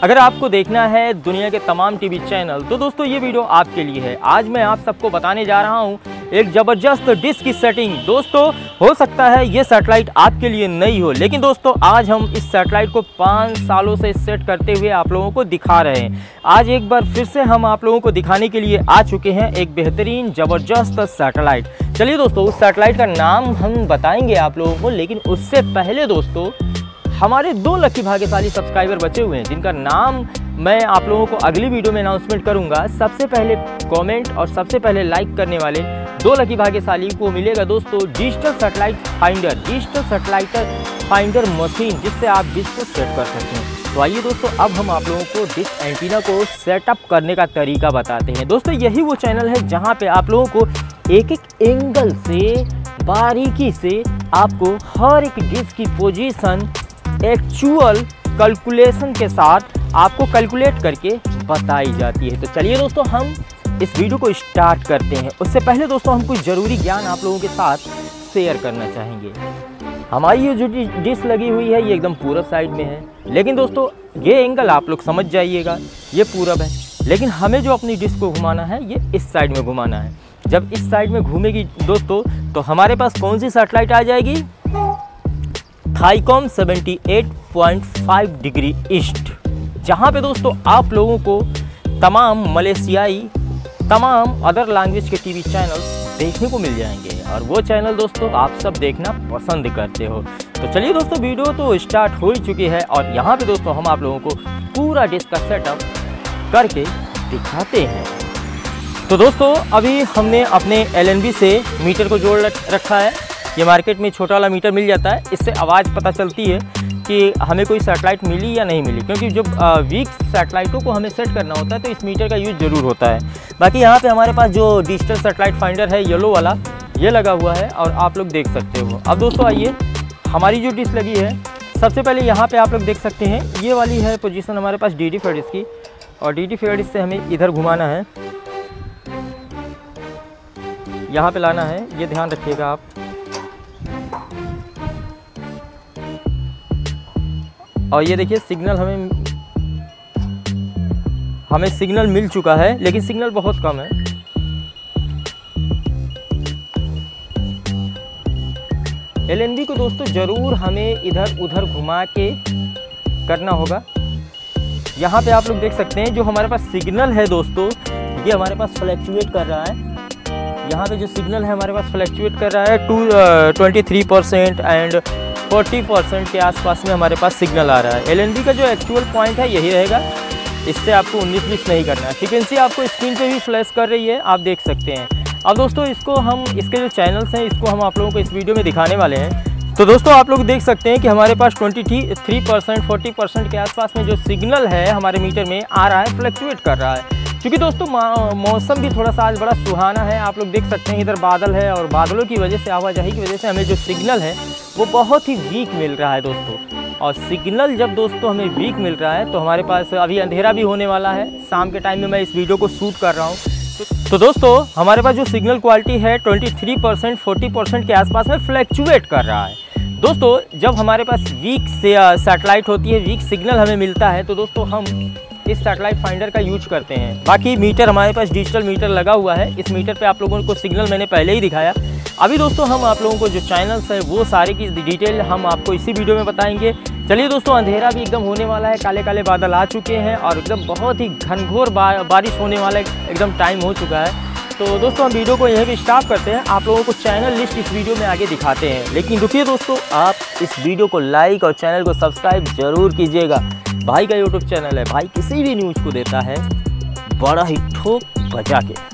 अगर आपको देखना है दुनिया के तमाम टीवी चैनल तो दोस्तों ये वीडियो आपके लिए है। आज मैं आप सबको बताने जा रहा हूँ एक ज़बरदस्त डिश की सेटिंग। दोस्तों हो सकता है ये सैटेलाइट आपके लिए नई हो, लेकिन दोस्तों आज हम इस सैटेलाइट को 5 सालों से सेट करते हुए आप लोगों को दिखा रहे हैं। आज एक बार फिर से हम आप लोगों को दिखाने के लिए आ चुके हैं एक बेहतरीन ज़बरदस्त सैटेलाइट। चलिए दोस्तों उस सैटेलाइट का नाम हम बताएंगे आप लोगों को, लेकिन उससे पहले दोस्तों हमारे 2 लकी भाग्यशाली सब्सक्राइबर बचे हुए हैं जिनका नाम मैं आप लोगों को अगली वीडियो में अनाउंसमेंट करूंगा। सबसे पहले कमेंट और सबसे पहले लाइक करने वाले 2 लकी भाग्यशाली को मिलेगा दोस्तों डिजिटल सैटेलाइट फाइंडर मशीन, जिससे आप डिश को सेट कर सकते हैं। तो आइए दोस्तों अब हम आप लोगों को डिश एंटीना को सेटअप करने का तरीका बताते हैं। दोस्तों यही वो चैनल है जहाँ पे आप लोगों को एक एंगल से बारीकी से आपको हर एक डिश की पोजीशन एक्चुअल कैलकुलेशन के साथ आपको कैलकुलेट करके बताई जाती है। तो चलिए दोस्तों हम इस वीडियो को स्टार्ट करते हैं। उससे पहले दोस्तों हम कुछ ज़रूरी ज्ञान आप लोगों के साथ शेयर करना चाहेंगे। हमारी ये जो डिश लगी हुई है ये एकदम पूरब साइड में है, लेकिन दोस्तों ये एंगल आप लोग समझ जाइएगा ये पूरब है, लेकिन हमें जो अपनी डिश को घुमाना है ये इस साइड में घुमाना है। जब इस साइड में घूमेगी दोस्तों तो हमारे पास कौन सी सैटेलाइट आ जाएगी, थाईकॉम 78.5 डिग्री ईस्ट, जहाँ पे दोस्तों आप लोगों को तमाम मलेशियाई तमाम अदर लैंग्वेज के टीवी चैनल्स देखने को मिल जाएंगे, और वो चैनल दोस्तों आप सब देखना पसंद करते हो। तो चलिए दोस्तों वीडियो तो स्टार्ट हो ही चुकी है और यहाँ पे दोस्तों हम आप लोगों को पूरा डिश का सेटअप करके दिखाते हैं। तो दोस्तों अभी हमने अपने LNB से मीटर को जोड़ रखा है। ये मार्केट में छोटा वाला मीटर मिल जाता है, इससे आवाज़ पता चलती है कि हमें कोई सैटेलाइट मिली या नहीं मिली, क्योंकि जब वीक सैटेलाइटों को हमें सेट करना होता है तो इस मीटर का यूज़ ज़रूर होता है। बाकी यहाँ पे हमारे पास जो डिजिटल सैटेलाइट फाइंडर है येलो वाला ये लगा हुआ है और आप लोग देख सकते हो। अब दोस्तों आइए हमारी जो डिश लगी है सबसे पहले यहाँ पर आप लोग देख सकते हैं ये वाली है पोजीशन हमारे पास DD फेडिस की, और DD फेडिस से हमें इधर घुमाना है, यहाँ पे लाना है, ये ध्यान रखिएगा आप। और ये देखिए सिग्नल हमें सिग्नल मिल चुका है, लेकिन सिग्नल बहुत कम है। LNB को दोस्तों ज़रूर हमें इधर उधर घुमा के करना होगा। यहाँ पे आप लोग देख सकते हैं जो हमारे पास सिग्नल है दोस्तों ये हमारे पास फ्लैक्चुएट कर रहा है। यहाँ पे जो सिग्नल है हमारे पास फ्लैक्चुएट कर रहा है 23% एंड 40% के आसपास में हमारे पास सिग्नल आ रहा है। LNB का जो एक्चुअल पॉइंट है यही रहेगा, इससे आपको 19-20 नहीं करना है। फ्रीक्वेंसी आपको स्क्रीन पे भी फ्लैश कर रही है, आप देख सकते हैं। अब दोस्तों इसको हम इसके जो चैनल्स हैं इसको हम आप लोगों को इस वीडियो में दिखाने वाले हैं। तो दोस्तों आप लोग देख सकते हैं कि हमारे पास 23% 40% के आसपास में जो सिग्नल है हमारे मीटर में आ रहा है, फ्लक्चुएट कर रहा है। क्योंकि दोस्तों मौसम भी थोड़ा सा आज बड़ा सुहाना है, आप लोग देख सकते हैं इधर बादल है और बादलों की वजह से आवाजाही की वजह से हमें जो सिग्नल है वो बहुत ही वीक मिल रहा है दोस्तों। और सिग्नल जब दोस्तों हमें वीक मिल रहा है तो हमारे पास अभी अंधेरा भी होने वाला है, शाम के टाइम में मैं इस वीडियो को शूट कर रहा हूँ। तो दोस्तों हमारे पास जो सिग्नल क्वालिटी है 23% 40% के आसपास में फ्लैक्चुएट कर रहा है। दोस्तों जब हमारे पास वीक से सैटेलाइट होती है, वीक सिग्नल हमें मिलता है तो दोस्तों हम इस सैटेलाइट फाइंडर का यूज करते हैं। बाकी मीटर हमारे पास डिजिटल मीटर लगा हुआ है, इस मीटर पे आप लोगों को सिग्नल मैंने पहले ही दिखाया। अभी दोस्तों हम आप लोगों को जो चैनल्स है वो सारे की डिटेल हम आपको इसी वीडियो में बताएंगे। चलिए दोस्तों अंधेरा भी एकदम होने वाला है, काले काले बादल आ चुके हैं और एकदम बहुत ही घनघोर बारिश होने वाला एकदम टाइम हो चुका है। तो दोस्तों हम वीडियो को यहीं पे स्टॉप करते हैं, आप लोगों को चैनल लिस्ट इस वीडियो में आगे दिखाते हैं। लेकिन रुकिए दोस्तों, आप इस वीडियो को लाइक और चैनल को सब्सक्राइब जरूर कीजिएगा। भाई का यूट्यूब चैनल है, भाई किसी भी न्यूज़ को देता है बड़ा ही ठोक बजा के।